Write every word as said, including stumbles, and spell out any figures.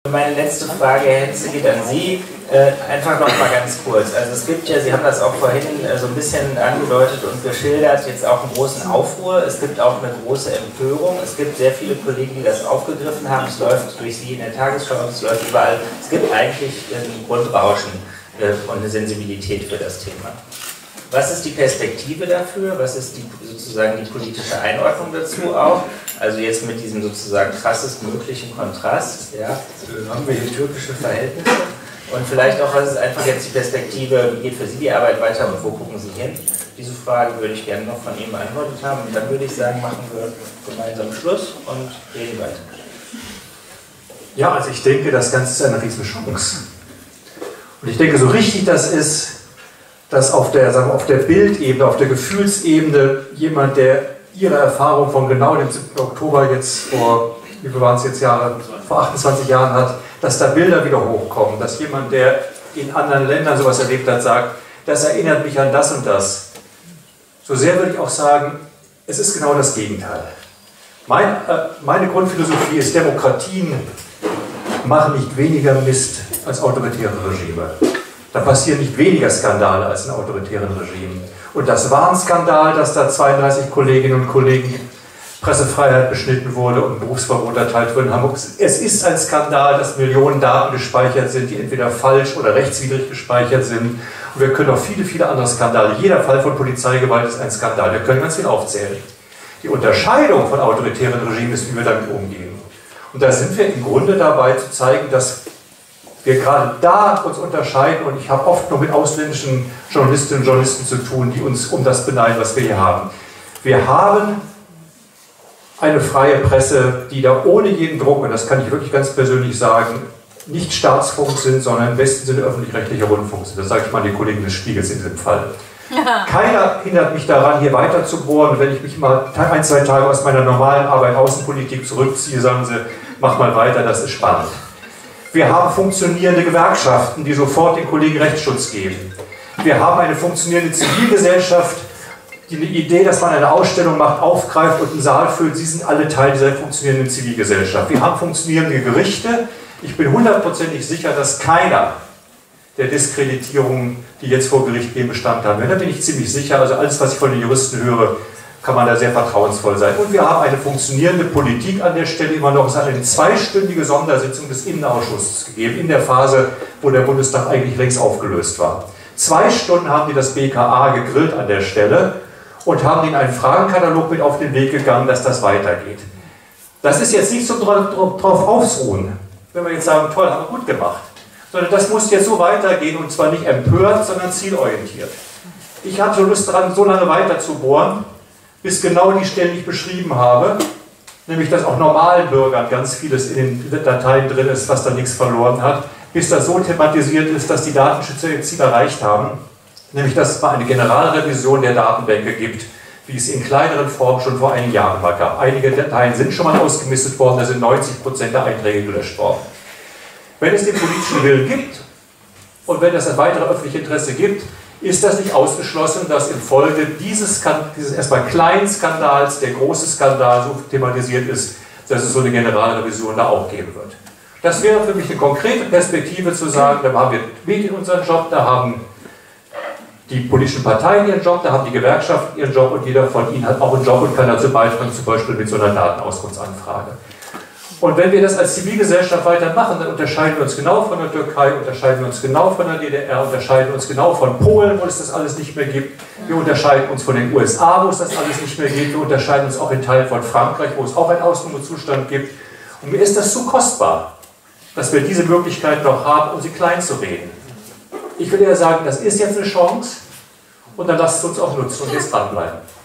Meine letzte Frage, Herr Henze, geht an Sie. Äh, einfach noch mal ganz kurz. Also es gibt ja, Sie haben das auch vorhin äh, so ein bisschen angedeutet und geschildert, jetzt auch einen großen Aufruhr. Es gibt auch eine große Empörung. Es gibt sehr viele Kollegen, die das aufgegriffen haben. Es läuft durch Sie in der Tagesschau, es läuft überall. Es gibt eigentlich ein Grundrauschen äh, und eine Sensibilität für das Thema. Was ist die Perspektive dafür? Was ist die, sozusagen die politische Einordnung dazu auch? Also jetzt mit diesem sozusagen krassestmöglichen Kontrast, ja, haben wir hier türkische Verhältnisse und vielleicht auch, was ist einfach jetzt die Perspektive, wie geht für Sie die Arbeit weiter und wo gucken Sie hin? Diese Frage würde ich gerne noch von Ihnen beantwortet haben und dann würde ich sagen, machen wir gemeinsam Schluss und reden weiter. Ja, also ich denke, das Ganze ist eine riesen Chance. Und ich denke, so richtig das ist, dass auf der, sagen wir, auf der Bildebene, auf der Gefühlsebene jemand, der Ihre Erfahrung von genau dem siebten Oktober jetzt vor, wie viel waren es jetzt Jahre, vor achtundzwanzig Jahren hat, dass da Bilder wieder hochkommen, dass jemand, der in anderen Ländern sowas erlebt hat, sagt, das erinnert mich an das und das. So sehr würde ich auch sagen, es ist genau das Gegenteil. Mein, äh, meine Grundphilosophie ist, Demokratien machen nicht weniger Mist als autoritäre Regime. Da passieren nicht weniger Skandale als in autoritären Regimen. Und das war ein Skandal, dass da zweiunddreißig Kolleginnen und Kollegen Pressefreiheit beschnitten wurde und Berufsverbot erteilt wurde in Hamburg. Es ist ein Skandal, dass Millionen Daten gespeichert sind, die entweder falsch oder rechtswidrig gespeichert sind. Und wir können auch viele, viele andere Skandale. Jeder Fall von Polizeigewalt ist ein Skandal. Wir können ganz viel aufzählen. Die Unterscheidung von autoritären Regimen ist, wie wir damit umgehen. Und da sind wir im Grunde dabei zu zeigen, dass wir gerade da uns unterscheiden, und ich habe oft nur mit ausländischen Journalistinnen und Journalisten zu tun, die uns um das beneiden, was wir hier haben. Wir haben eine freie Presse, die da ohne jeden Druck, und das kann ich wirklich ganz persönlich sagen, nicht Staatsfunk sind, sondern im besten Sinne öffentlich-rechtlicher Rundfunk sind. Das sage ich mal den Kollegen des Spiegels in diesem Fall. Ja. Keiner hindert mich daran, hier weiter zu bohren. Und wenn ich mich mal ein, zwei Tage aus meiner normalen Arbeit Außenpolitik zurückziehe, sagen sie, mach mal weiter, das ist spannend. Wir haben funktionierende Gewerkschaften, die sofort den Kollegen Rechtsschutz geben. Wir haben eine funktionierende Zivilgesellschaft, die eine Idee, dass man eine Ausstellung macht, aufgreift und einen Saal füllt. Sie sind alle Teil dieser funktionierenden Zivilgesellschaft. Wir haben funktionierende Gerichte. Ich bin hundertprozentig sicher, dass keiner der Diskreditierungen, die jetzt vor Gericht gehen, Bestand haben. Da bin ich ziemlich sicher. Also alles, was ich von den Juristen höre, kann man da sehr vertrauensvoll sein. Und wir haben eine funktionierende Politik an der Stelle immer noch. Es hat eine zweistündige Sondersitzung des Innenausschusses gegeben, in der Phase, wo der Bundestag eigentlich längst aufgelöst war. Zwei Stunden haben die das B K A gegrillt an der Stelle und haben ihnen einen Fragenkatalog mit auf den Weg gegangen, dass das weitergeht. Das ist jetzt nicht so drauf ausruhen, wenn wir jetzt sagen, toll, haben wir gut gemacht. Sondern das muss jetzt so weitergehen, und zwar nicht empört, sondern zielorientiert. Ich hatte Lust daran, so lange weiter zu bohren, bis genau die Stellen, die ich beschrieben habe, nämlich dass auch normalen Bürgern ganz vieles in den Dateien drin ist, was da nichts verloren hat, bis das so thematisiert ist, dass die Datenschützer ihr Ziel erreicht haben, nämlich dass es mal eine Generalrevision der Datenbänke gibt, wie es in kleineren Formen schon vor einigen Jahren mal gab. Einige Dateien sind schon mal ausgemistet worden, da sind neunzig Prozent der Einträge gelöscht worden. Wenn es den politischen Willen gibt und wenn es ein weiteres öffentliches Interesse gibt, ist das nicht ausgeschlossen, dass infolge dieses, dieses erstmal kleinen Skandals der große Skandal so thematisiert ist, dass es so eine Generalrevision da auch geben wird. Das wäre für mich eine konkrete Perspektive zu sagen, da haben wir Medien unseren Job, da haben die politischen Parteien ihren Job, da haben die Gewerkschaften ihren Job und jeder von ihnen hat auch einen Job und kann dazu beitragen, zum Beispiel mit so einer Datenauskunftsanfrage. Und wenn wir das als Zivilgesellschaft weitermachen, dann unterscheiden wir uns genau von der Türkei, unterscheiden wir uns genau von der D D R, unterscheiden uns genau von Polen, wo es das alles nicht mehr gibt. Wir unterscheiden uns von den U S A, wo es das alles nicht mehr gibt. Wir unterscheiden uns auch in Teilen von Frankreich, wo es auch einen Ausnahmezustand gibt. Und mir ist das zu kostbar, dass wir diese Möglichkeit noch haben, um sie klein zu reden. Ich würde ja sagen, das ist jetzt eine Chance und dann lasst es uns auch nutzen und jetzt dranbleiben.